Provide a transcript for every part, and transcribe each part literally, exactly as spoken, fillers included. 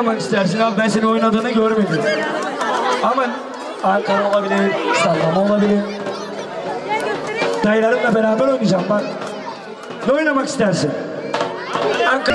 oynamak istersin abi? Ben senin oynadığını görmedim. Ama Ankara olabilir, sallama olabilir. Dayılarımla beraber oynayacağım bak. Ne oynamak istersin? Ankara...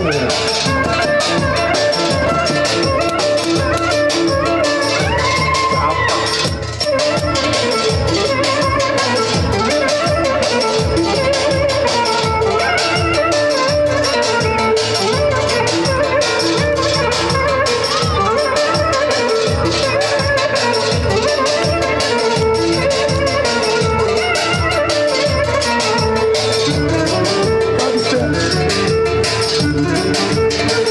Hadi sen.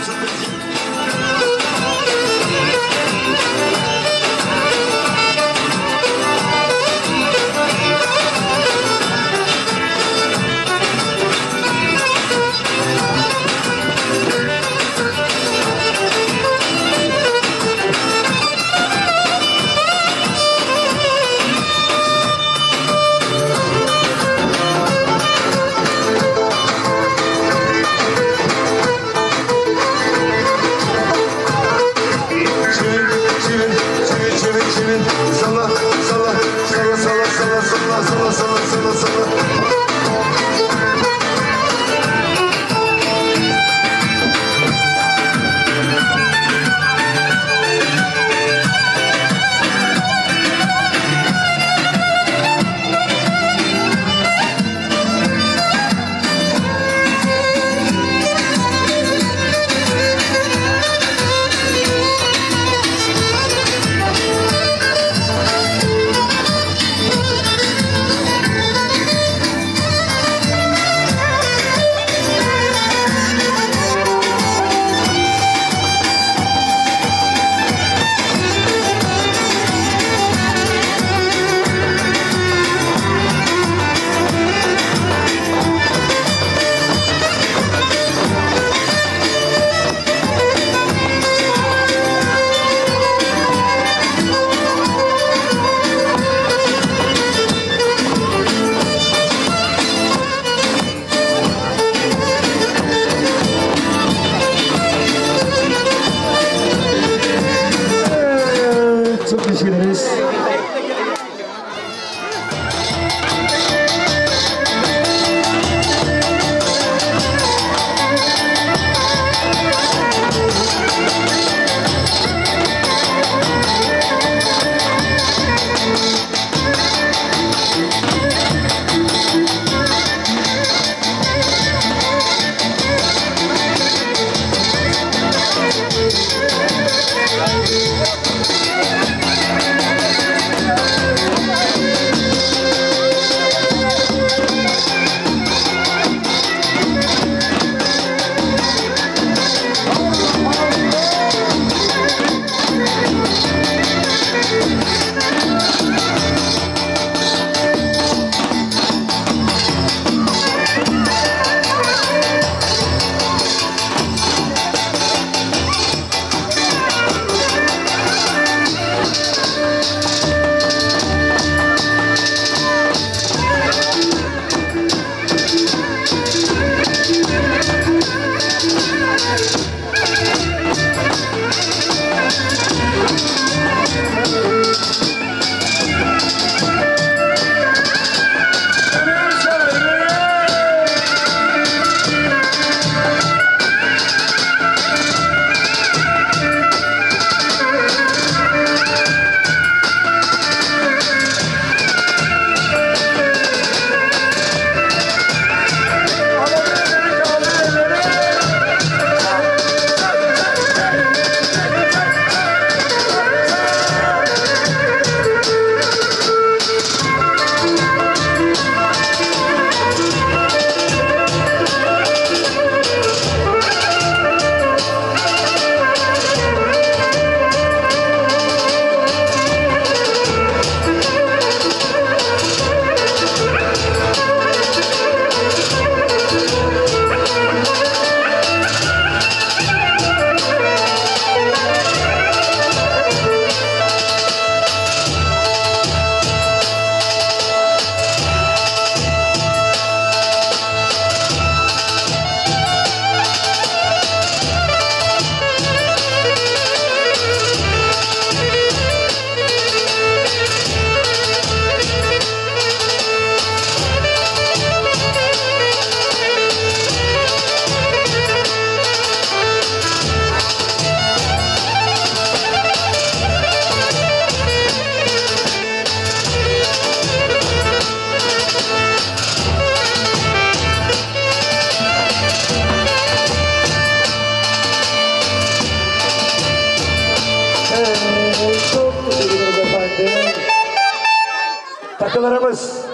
Takılarımız.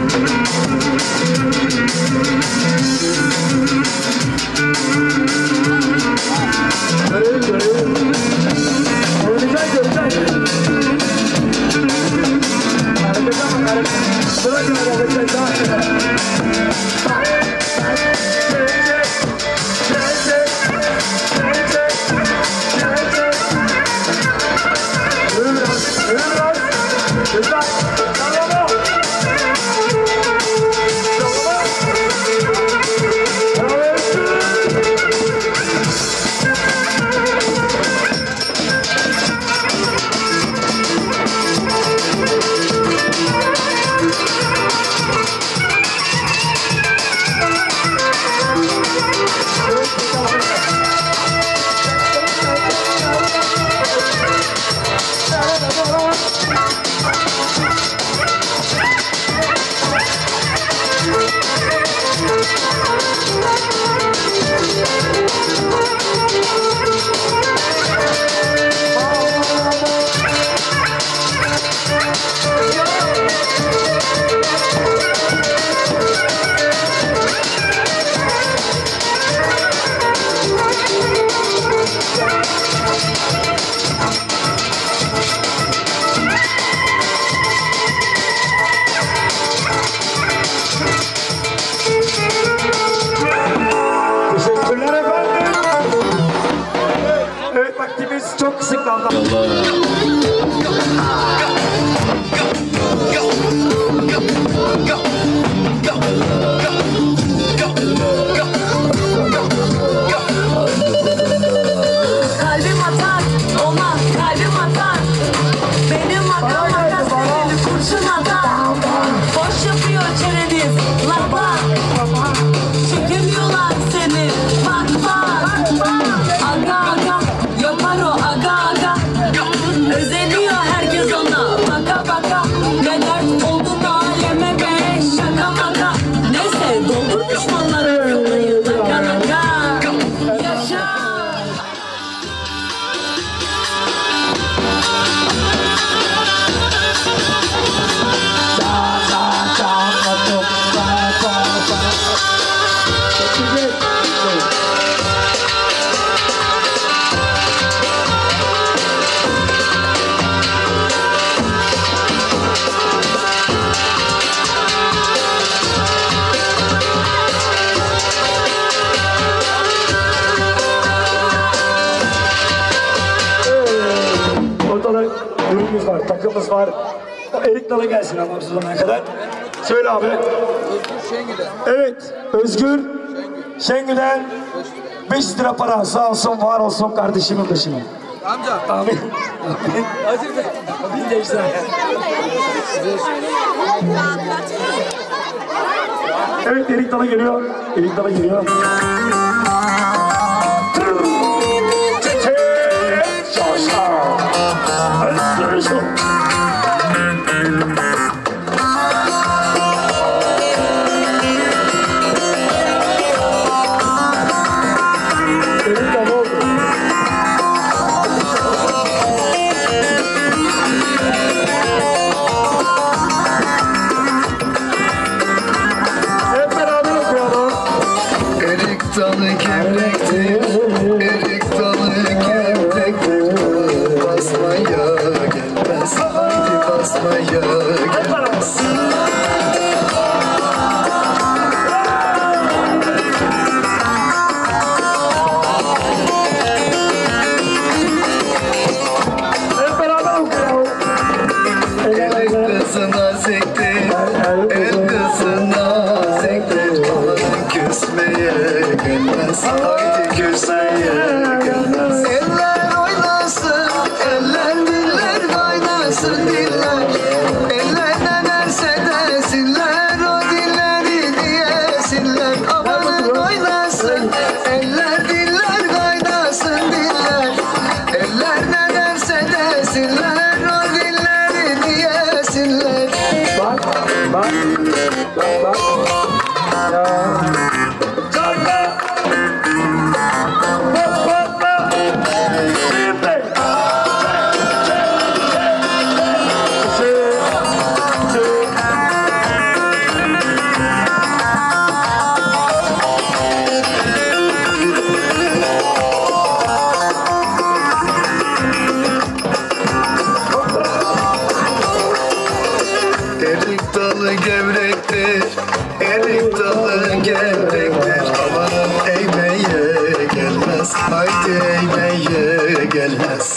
Var, takımız var. O erik dalı gelsin ama bu zamana kadar. Söyle abi. Evet, Özgür Şengül'den beş lira para. Sağ olsun, var olsun kardeşimin başına. Amca. Amin. Amin. Hazır be. Amin de güzel. Evet, erik dalı geliyor. Erik dalı geliyor. Erik dalı gevrektir aman eğmeye gelmez. Haydi eğmeye gelmez.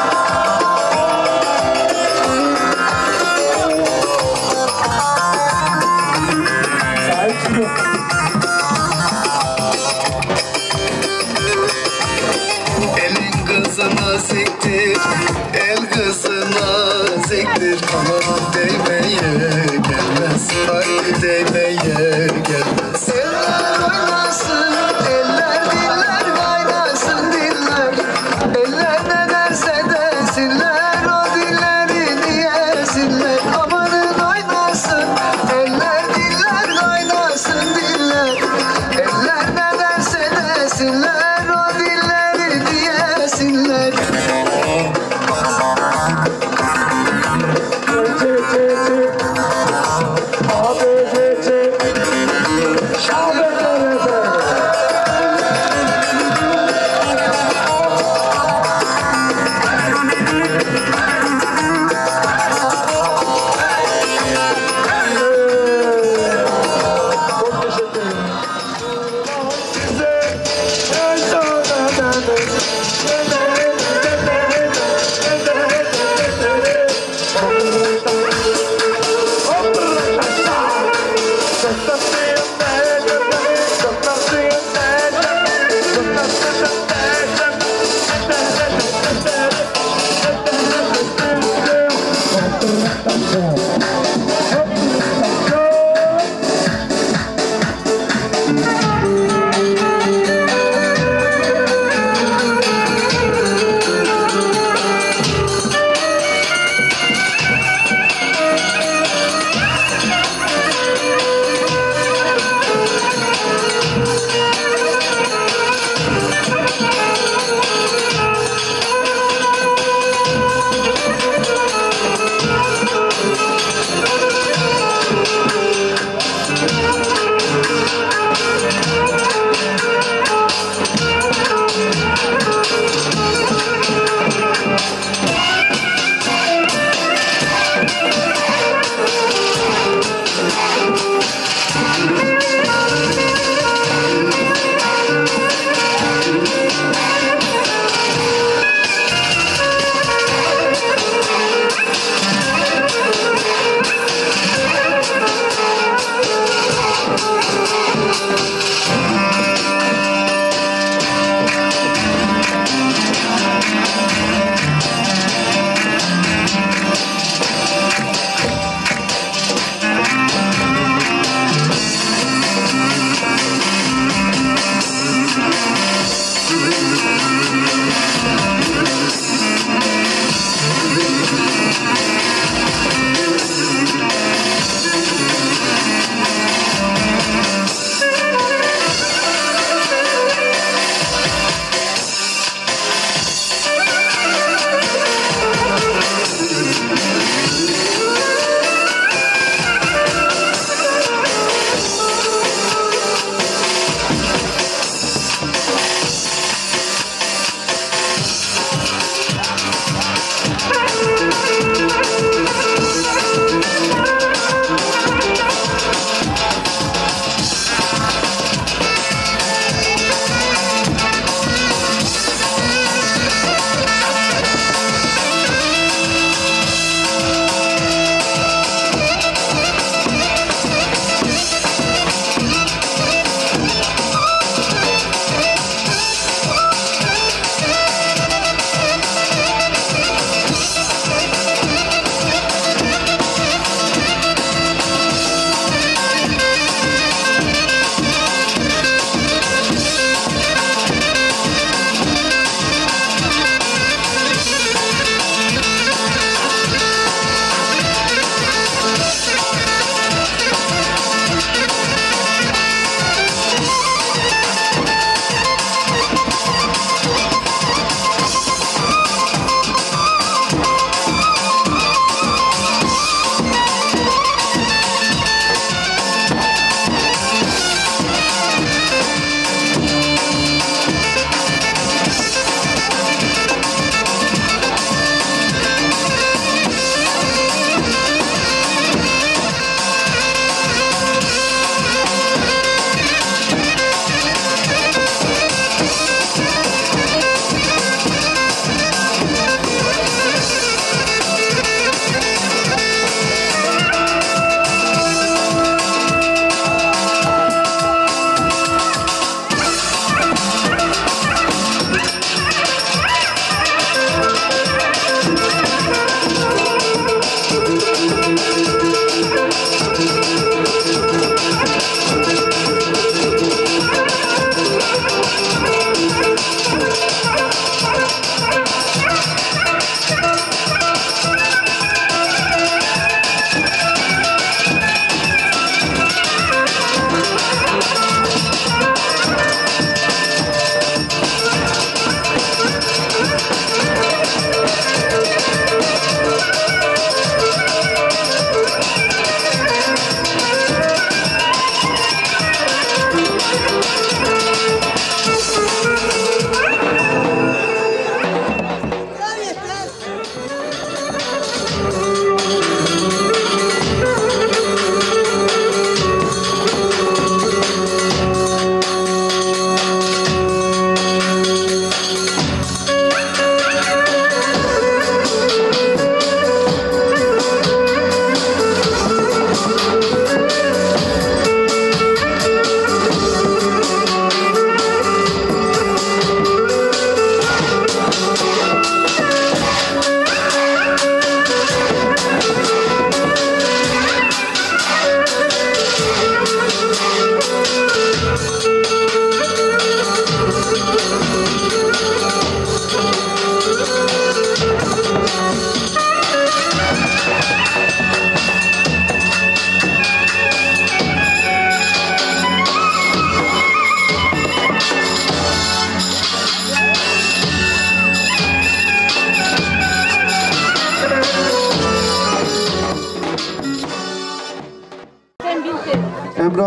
Elin kızına siktir, el kızına siktir. Aman değmeye gelmez, haydi değmeye gelmez. Eller oynasın, eller diller kaynasın diller. Eller ne derse desinler, o dilleri diyesinler. Amanın oynasın, eller diller kaynasın diller. Eller ne derse desinler, o dilleri diyesinler.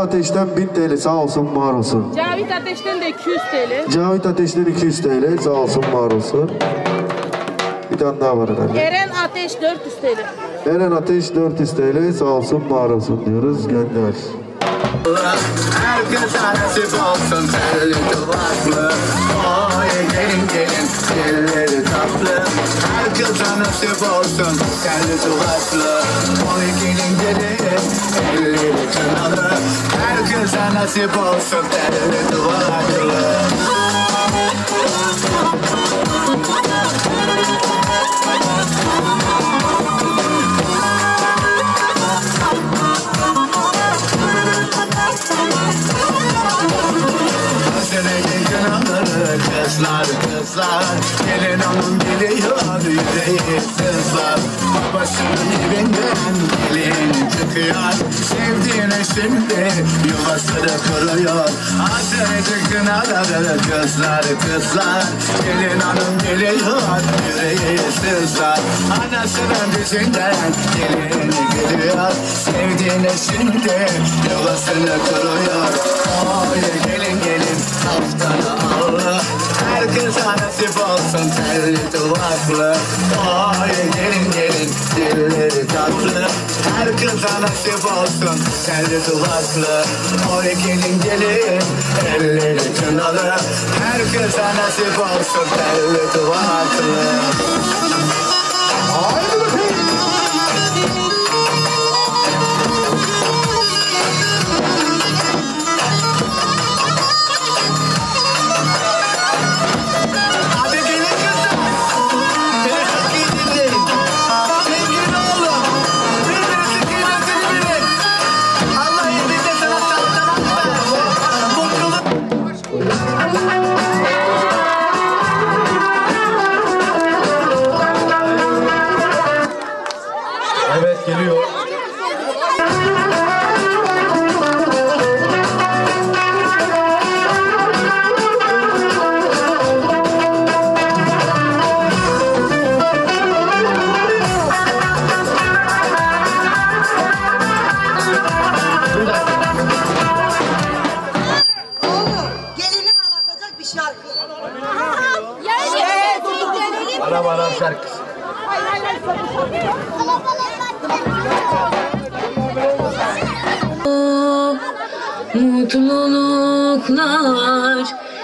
Ateş'ten bin T L sağ olsun var olsun. Cavit Ateş'ten de iki yüz T L. Cavit Ateş'ten iki yüz T L sağ olsun var olsun. Bir tane daha var herhalde. Eren Ateş dört yüz T L. Eren Ateş dört yüz T L sağ olsun var olsun diyoruz. Gönder. Herkese nasip olsun telli duvaklı. Oy gelin gelin dilleri tatlı. Herkese nasip olsun telli duvaklı. Oy gelin gelin elleri kınalı. Herkese nasip olsun telli duvaklı. Kızlar kızlar gelin hanım geliyor yüreği sızlar. Babasının evinden gelin çıkıyor. Sevdiğine şimdi yuvasını kuruyor. Hasreti kınaları kızlar kızlar gelin hanım geliyor yüreği sızlar. Anasının dizinden gelin gidiyor. Sevdiğine şimdi yuvasını kuruyor. Oy gelin gelin haftanı Allah. Herkese nasip olsun telli duvaklı. Oy gelin gelin dilleri tatlı. Herkese nasip olsun telli duvaklı. Oy gelin gelin elleri kınalı. Herkese nasip olsun telli duvaklı. Haydi bakayım. Evet geliyor. Gelini anlatacak bir şarkı. Bana bana şarkısı. Mutluluklar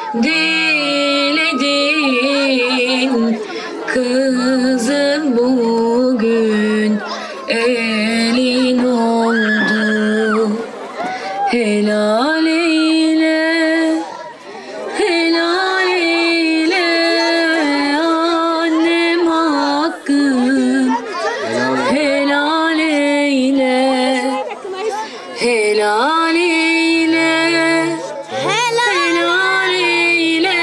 diledin kızın bugün elin oldu. Helal eyle, helal eyle annem hakkın. Helal eyle, helal eyle, helal eyle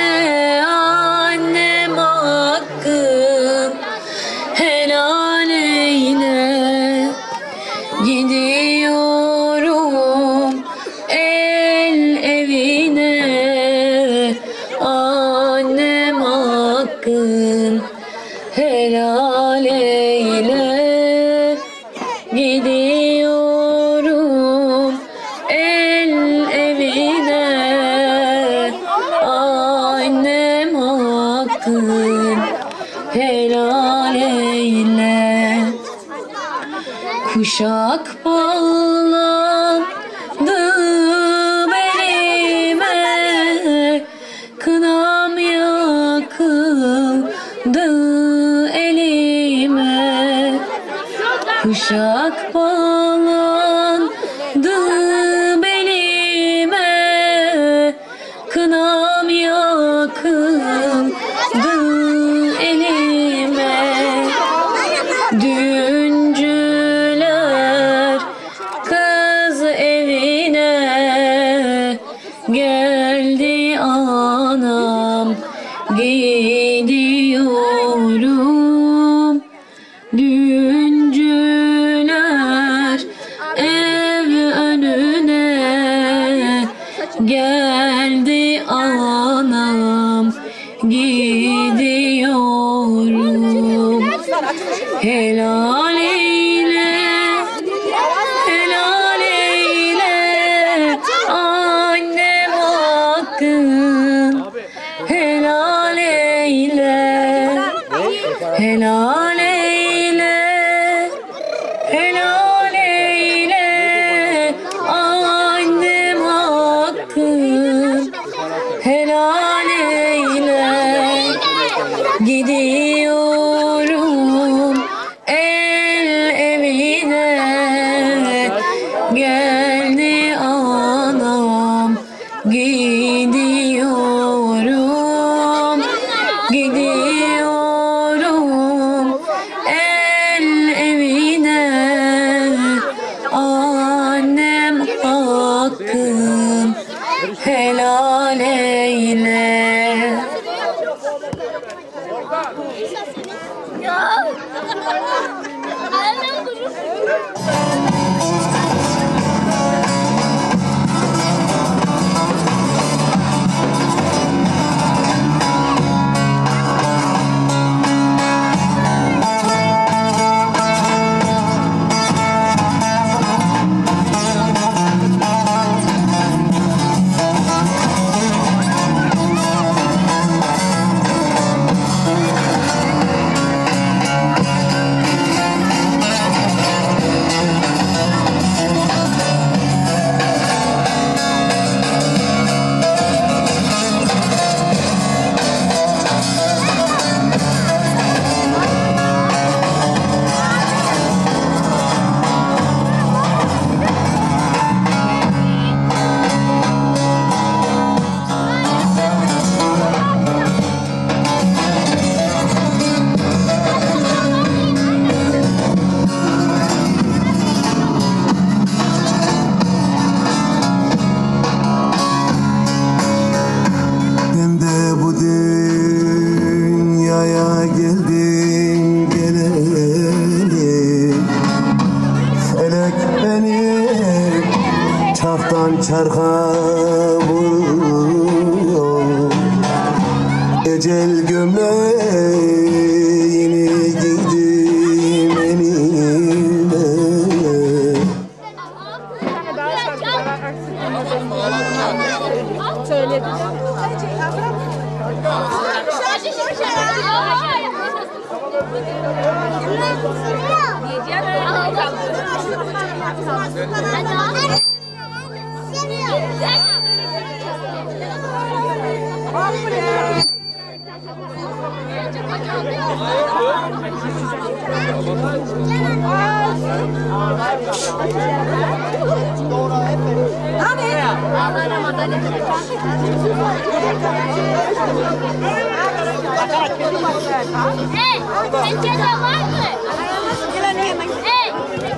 annem hakkın. Helal eyle, gidiyorum el evine annem hakkın. Helal eyle, gidiyorum el evine annem hakkın. Helal eyle, kuşak bağlandı belime, kınam yakıldı elime. Kuşak bağlandı belime, kınam yakıldı elime. Düğüncüler kız evine geldi anam, gidiyorum. Düğüncüler ev önüne geldi anam, gidiyorum. Helal eyle, helal eyle helal eyle, helal eyle, annem hakkım, helal eyle. Gidiyorum el evine, geldi anam, gidiyorum, gidiyorum el evine, annem hakkım, helal eyle. Çarka vuruyor, ecel gömleğini giydim enine. Hey, pencere var mı? Hey.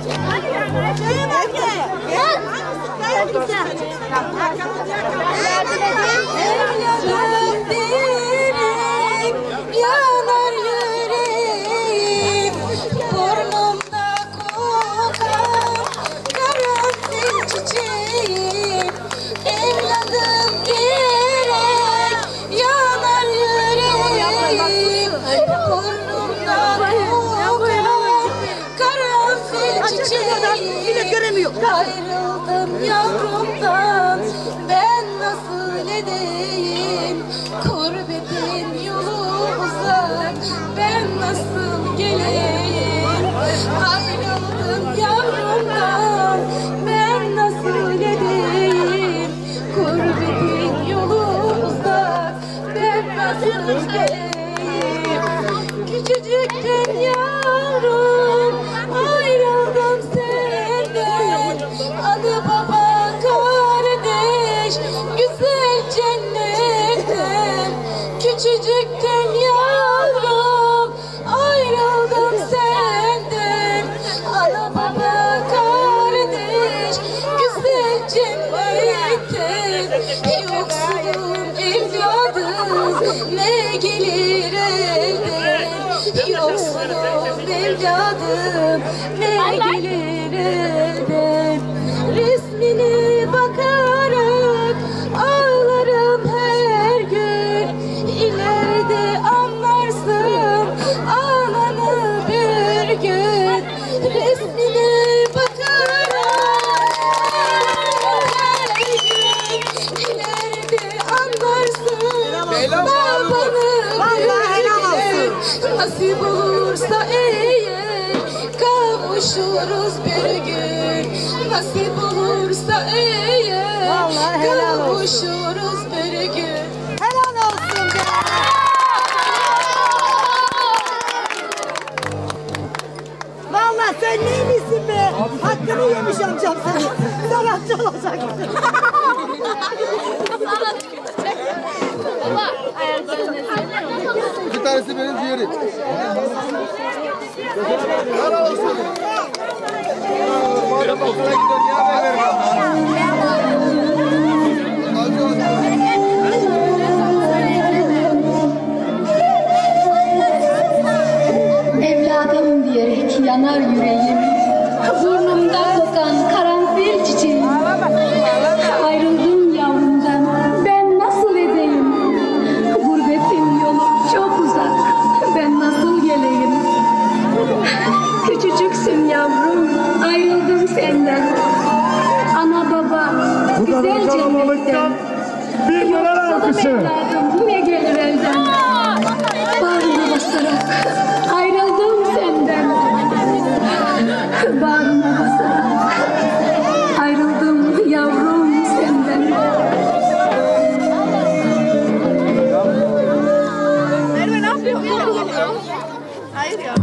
Yanar yüreğim, burnumda kokan karanfil çiçeğim. Evladım gerek, yanar yüreğim, burnumda kokan karanfil çiçeğim. Ayrıldım yavrumdan, ben nasıl edeyim? Kurbetin yolu uzak, ben nasıl geleyim? Ayrıldım yavrumdan, ben nasıl edeyim? Kurbetin yolu uzak, ben nasıl geleyim? Küçücükten yavrum, ayrıldım senden. Adı baba kardeş, güzel cennetten. Küçücükten yavrum, ayrıldım senden. Ana baba kardeş, güzel cennetten. Yoksulum evladım, ne gelir elden? Yoksulum evladım, ne gelir elden? Resmine bakarak ağlarım her gün. İleride anlarsın ananı bir gün. Resmine bakarak ağlarım her gün. İleride anlarsın babanı bir gün. Nasip olur olursa eğer kavuşuruz bir gün. Nasip olursa eğer kavuşuruz bir gün. Helal olsun be. Vallahi sen neymişsin be? Hakkını yemiş amcam seni. Sanatçı olacaksın. Bir tanesi benim, diğeri. Evladım diyerek yanar yüreğim, burnumda kokan karanfil çiçeğim. Ayrıldım yavrumdan, ben nasıl edeyim? Gurbetin yolu çok uzak, ben nasıl geleyim? Küçücüksün yavrum, ayrıldım senden. Ana baba, güzel cennetten. Yoksa da evladım ne gelir elden? Bağrıma basarak ayrıldım senden. Bağrıma basarak ayrıldım yavrum senden. Merve ne yapıyorsun? Hayır ya.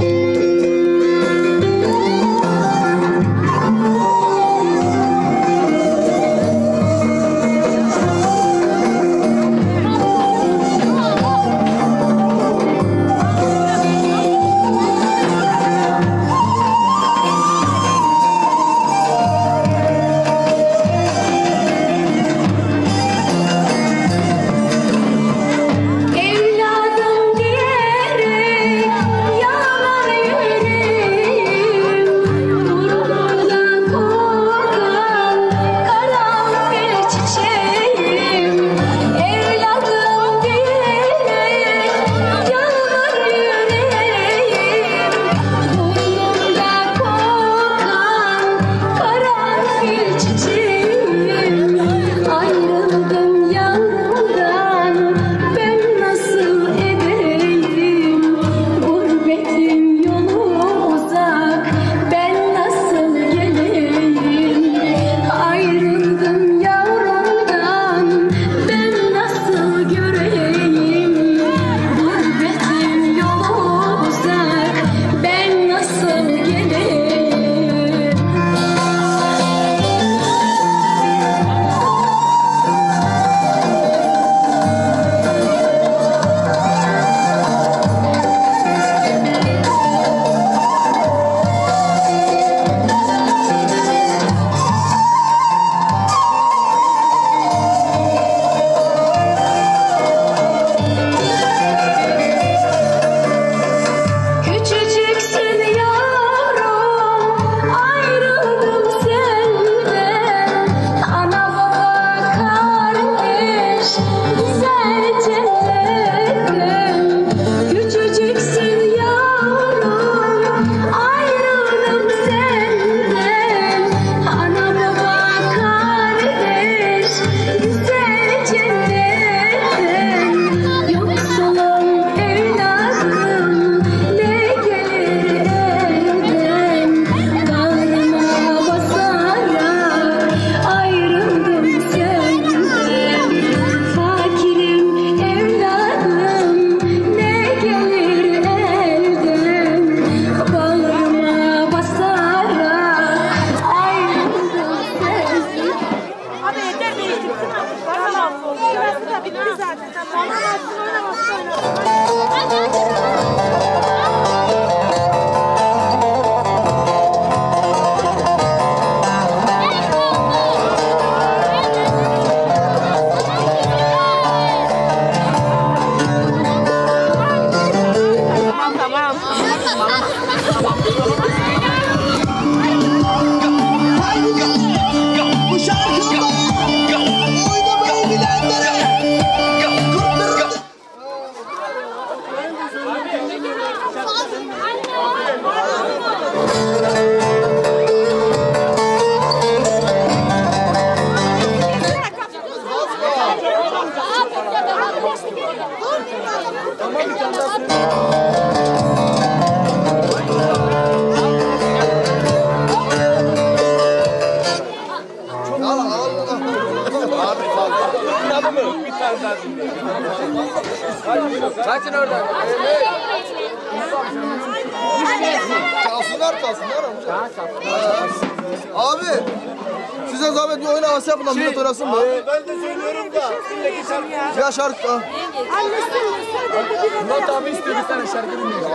Abi fazla. Bir tane daha dinleyelim. Kaçın oradan. Çalsınlar çalsınlar amca. Abi size zahmet bir oyun havası yapın da millet oynasın mı? Ben de söylüyorum da. Ya şarkı da. Murat abi istiyor bir tane şarkı dinleyelim.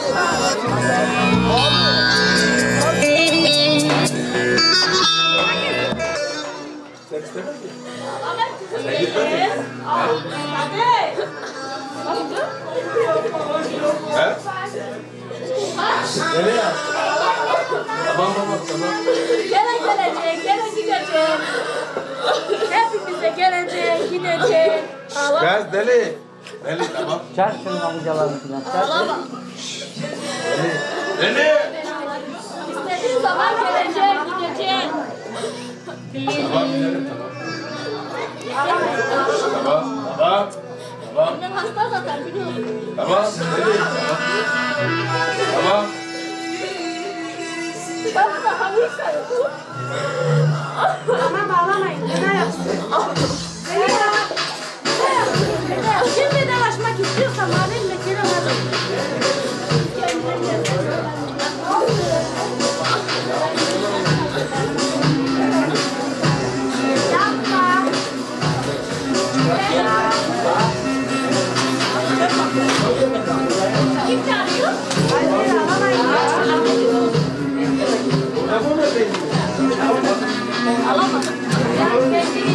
Sen istemez misin? Sen gitmedin. He? Nereye? Tamam tamam tamam. Gene gelecek, gene gidecek. Hepimize gelecek, gidecek. Gel deli. Deli tamam. Çarp şunun amcalarını falan. Ağlama. Deli. Deli. İstediğin zaman gelecek, gidecek. Tamam gidelim tamam. Tamam tamam. Tamam. Annen hasta zaten biliyorsun. Tamam deli. Tamam. Tamam. Ben de hamur sayıyorum. Ama bağlamayın. Ne yapsın? Şimdi dalaşmak istiyorsan mahallemle Kerem alın. Yapma. Kim çağırıyor? Hayır, alamayın. Alamadım.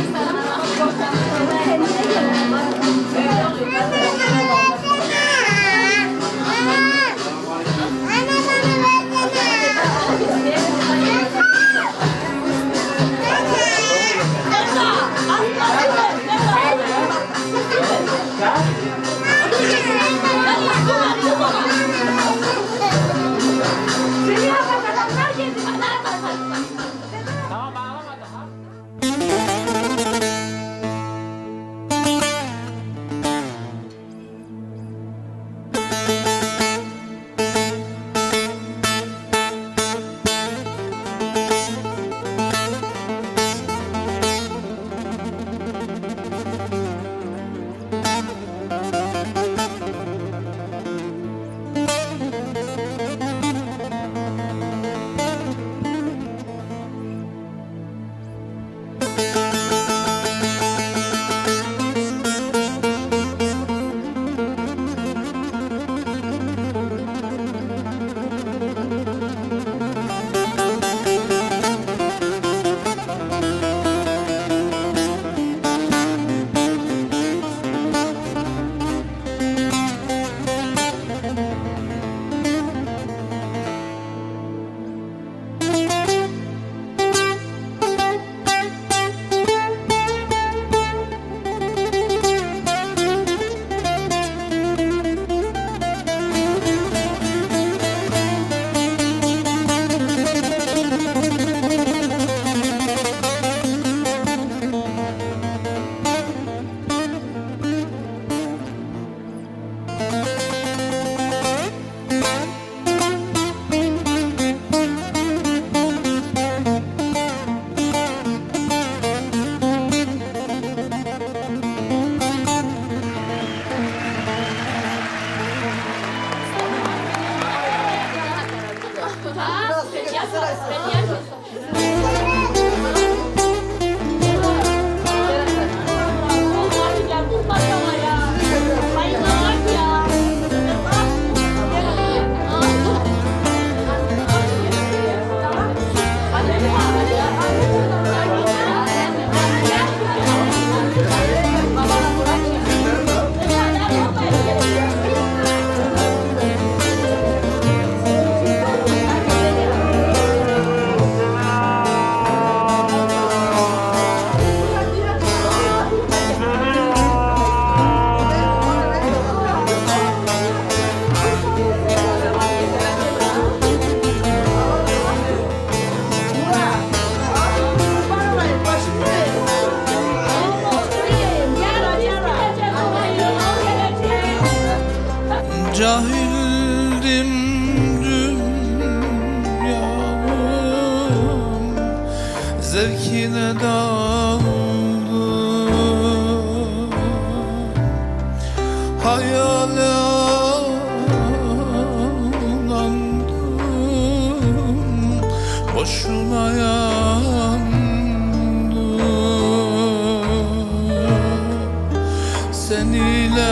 ile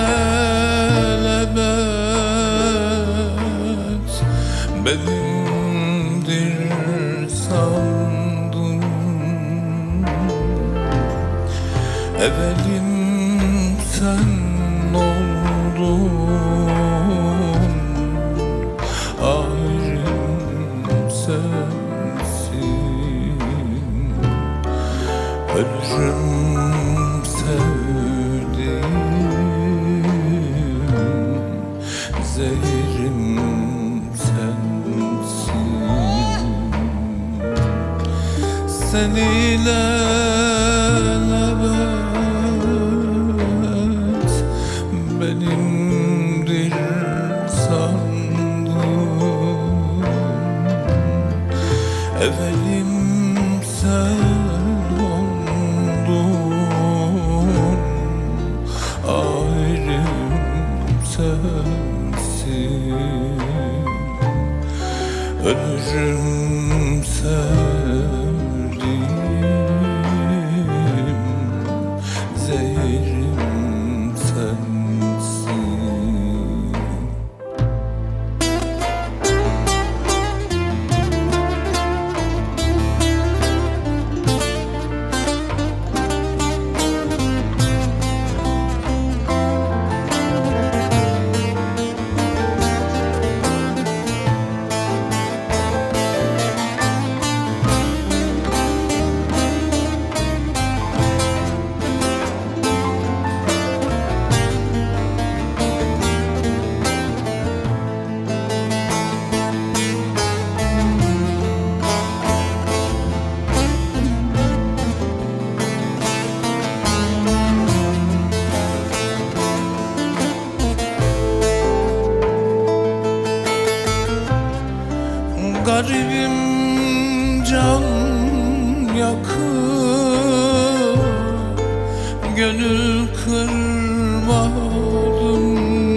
lebet benimdir sandım. Evelim sen oldun, ayrım sensin. Ölürüm sevdiğim, zehirim sensin. Sen ile lebet benimdir sandım. Evelim sen oldun, ayrım sensin. Ölürüm sevdiğim, zehirim sensin. Garibim can yakıp gönül kırmadım.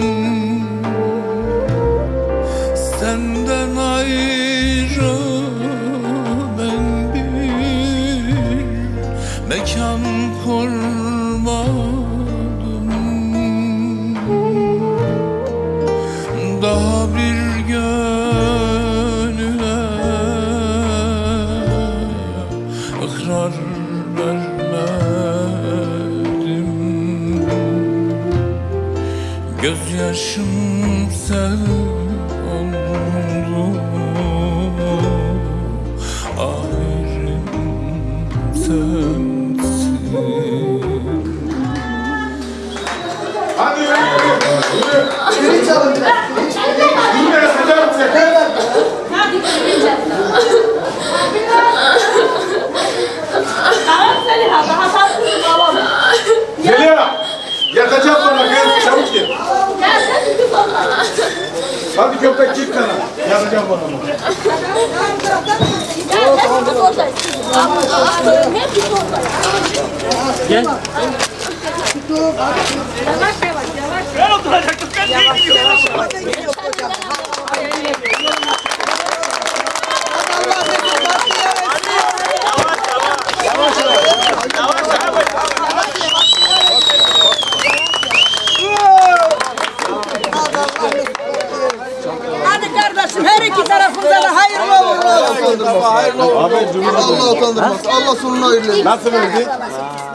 Senden ayrı ben bir mekan kurmadım. Daha bir gönüle ıkrar vermedim. Gözyaşım sel oldu, ayrım sensin. Hadi yürü, yürü. Yürü çalın. Yürü, hadi artık. Hadi gideceğiz. Tamam Zeliha, daha tatlısın babam. Zeliha, yakacağım bana kız, çabuk gel. Gel sen bir baba. Hadi köpek git sana, yakacağım bana. Gel sen bir oradayız. Hep bir oradayız. Gel. Yavaş yavaş yavaş. Ben oturacaktım, ben değil miyim? Yavaş yavaş. Hadi kardeşim her iki tarafımıza da hayırlı uğurlu olsun. Hayırlı olsun. Allah utandırmaz. Allah sonuna hayırlı. Nasıl verdi?